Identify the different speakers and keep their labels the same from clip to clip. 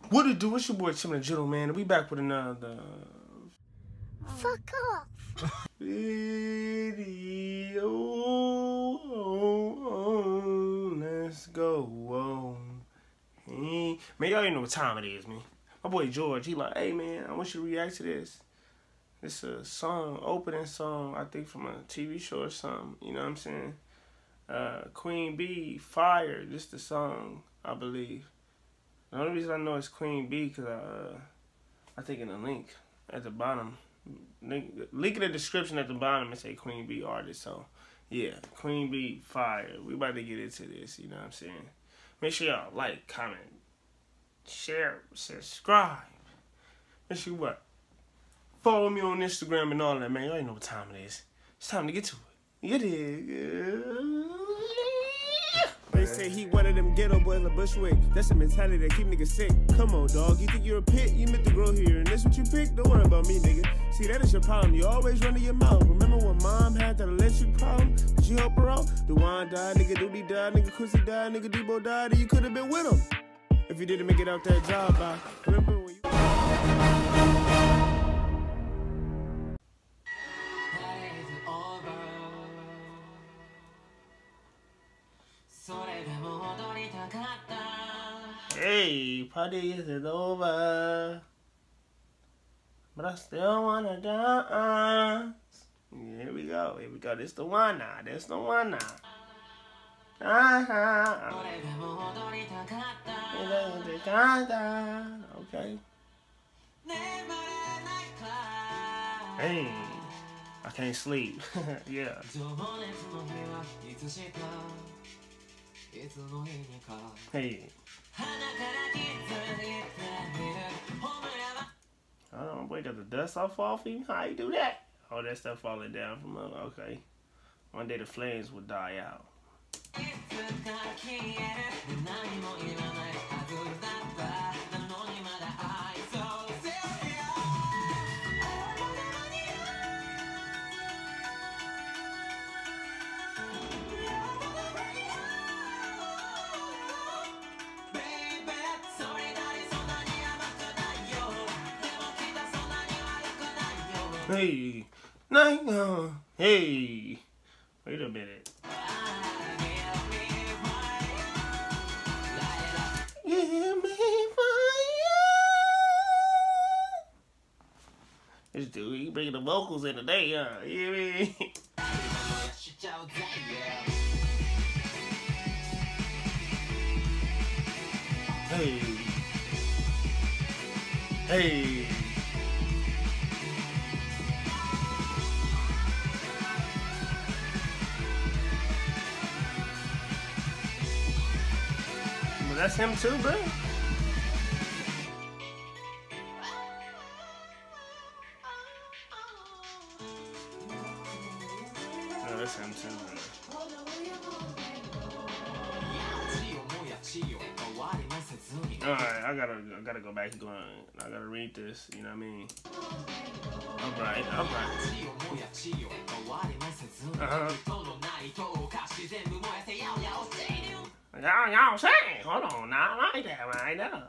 Speaker 1: What it do? It's your boy Tim the Jiddle, man. We back with another
Speaker 2: Fuck off.
Speaker 1: video. Let's go. Hey. Man, y'all ain't know what time it is, man. My boy George, he like, hey man, I want you to react to this. It's a song, opening song, I think from a TV show or something. You know what I'm saying? Queen Bee, Fire. This the song, I believe. The only reason I know it's Queen Bee because I think in the link at the bottom, link in the description at the bottom and say Queen Bee artist. So yeah, Queen Bee, Fire. We about to get into this. You know what I'm saying? Make sure y'all like, comment, share, subscribe. Make sure what? Follow me on Instagram and all that, man. Y'all ain't know what time it is. It's time to get to it. It is.
Speaker 3: They say he one of them ghetto boys like Bushwick. That's the mentality that keep niggas sick. Come on, dog. You think you're a pit? You meant to grow here. And this what you pick? Don't worry about me, nigga. See, that is your problem. You always run to your mouth. Remember when mom had that electric problem? Did you help her out? DeJuan died, nigga Doody died, nigga Quincy died, nigga Debo died, and you could have been with him. If you didn't make it out that job, I remember when you...
Speaker 1: Hey, party isn't over, but I still wanna dance. Here we go. This the one now. Okay. Hey, I can't sleep. Yeah. Hey. Hold on, boy, got the dust off you? How you do that? Oh, that stuff falling down from up. Okay. One day the flames will die out. Hey, hey, wait a minute. Give me fire. This dude, he bringing the vocals in today, huh? You hear me? Hey, hey. That's him too, bro. Oh, that's him too, bro. Alright, I gotta go back and go on. I gotta read this, you know what I mean? Alright. Y'all say, hold on now, I like that right now.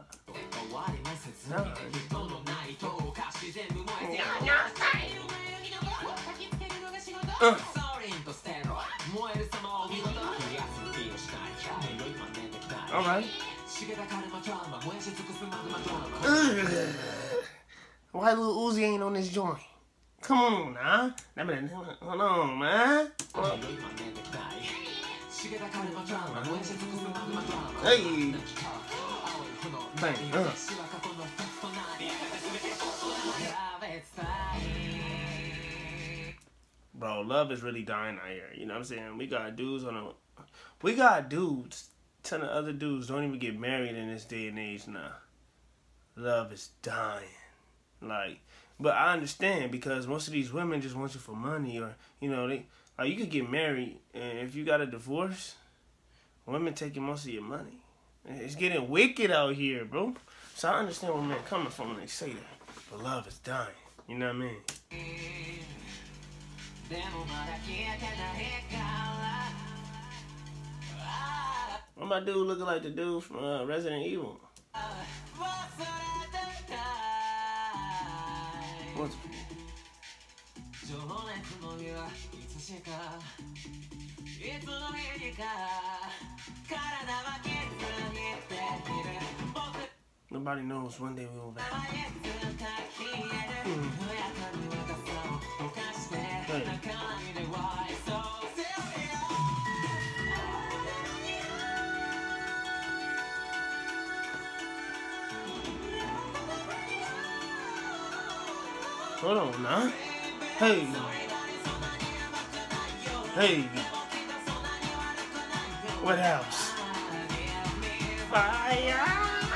Speaker 1: Alright. Why Lil Uzi ain't on this joint? Come on now. Hold on, man. Hey. Bang. Bro, love is really dying out here. You know what I'm saying? We got dudes telling other dudes don't even get married in this day and age now. Love is dying. Like, but I understand because most of these women just want you for money, or you know, you could get married and if you got a divorce, women taking most of your money. It's getting wicked out here, bro. So I understand where men coming from when they say that. But love is dying. You know what I mean? What my dude looking like the dude from Resident Evil? What's Nobody knows one day we will back. Hold on now. Hey. Hey. What else? Fire.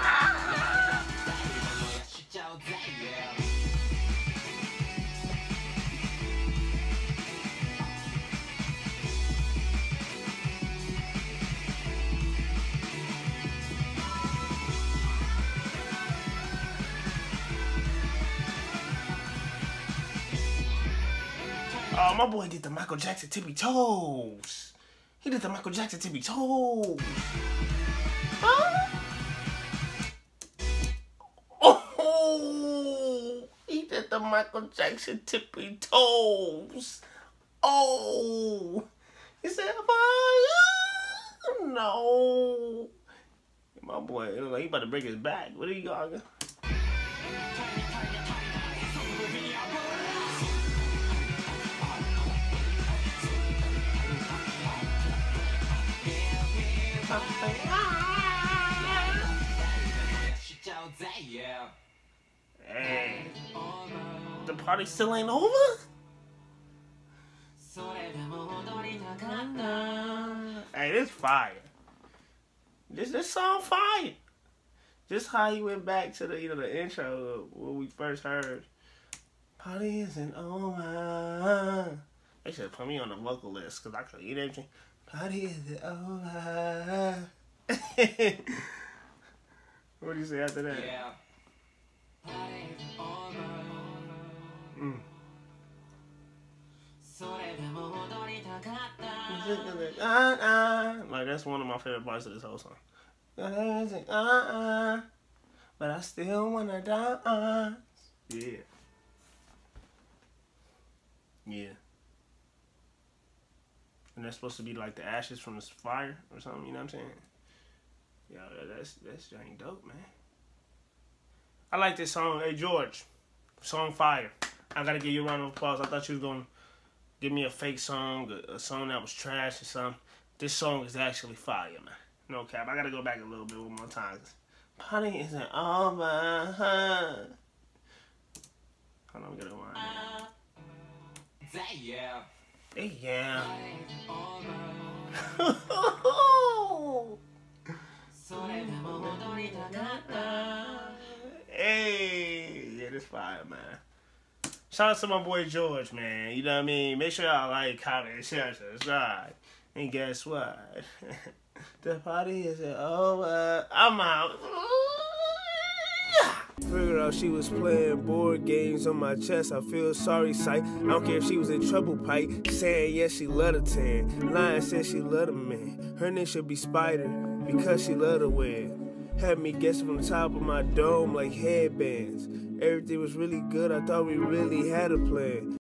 Speaker 1: Oh, my boy did the Michael Jackson tippy toes. He did the Michael Jackson tippy toes. Huh? Oh, he did the Michael Jackson tippy toes. Oh, he said, fire. No. My boy, it look like he about to break his back. What are you got? Hey, the party still ain't over? Hey, this fire. This song fire. Just how he went back to the the intro when we first heard. Party isn't over. They should put me on the vocal list because I could eat everything. Party isn't over. What do you say after that?
Speaker 4: Yeah.
Speaker 1: Like, that's one of my favorite parts of this whole song. But I still wanna dance. Yeah. Yeah. And that's supposed to be like the ashes from the fire or something, you know what I'm saying? Yeah, that's dang dope, man. I like this song. Hey, George. Song fire. I gotta give you a round of applause. I thought you was gonna give me a fake song, a song that was trash or something. This song is actually fire, man. No cap. I gotta go back a little bit one more time. Party isn't over. Hold on, get a line.
Speaker 4: Yeah.
Speaker 1: Yeah. Hey, yeah, this fire, man. Shout out to my boy George, man. You know what I mean? Make sure y'all like, comment, share, subscribe. And guess what? The party isn't over. I'm out.
Speaker 3: Figured out she was playing board games on my chest. I feel sorry, sight. I don't care if she was in trouble, Pike. Saying yes, she loved a tan. Lying said she loved a man. Her name should be Spider because she loved to wear. Had me guessing from the top of my dome like headbands. Everything was really good. I thought we really had a plan.